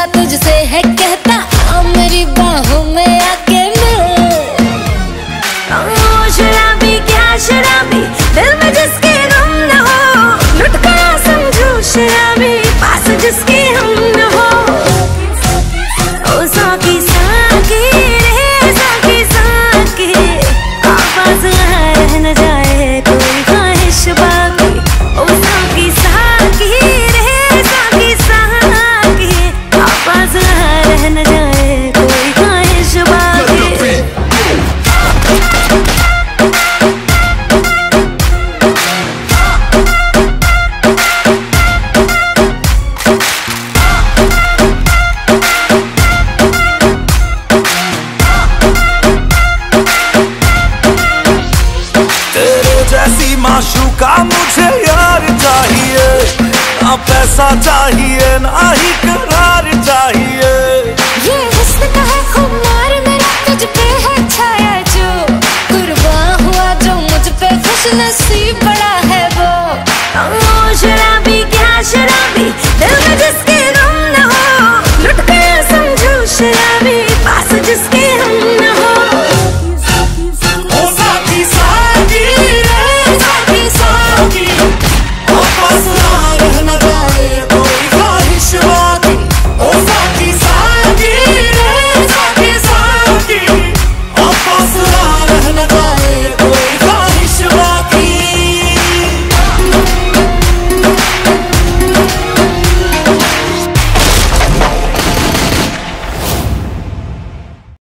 खुदा तुझसे है कहता, आ मेरी बाहों में आके मिल। ओ शराबी क्या शराबी, दिल में जिसके गम न हो, लुट गया समझो शराबी, पास जिसके हम न हो। ओ साकी साकी रे साकी साकी, आवाज रह न जाए कोई ख्वाहिश बाकी। ओ साकी साकी रे साकी साकी, आवाज रह न जाए कोई ख्वाहिश बाकी। जैसी माशूका मुझे यार चाहिए, ना पैसा चाहिए ना ही करार चाहिए। ये हुस्न का है खुमार मेरा, तुझ पे है छाया जो, कुर्बान हुआ जो मुझ पे, खुश नसीब बड़ा है वो।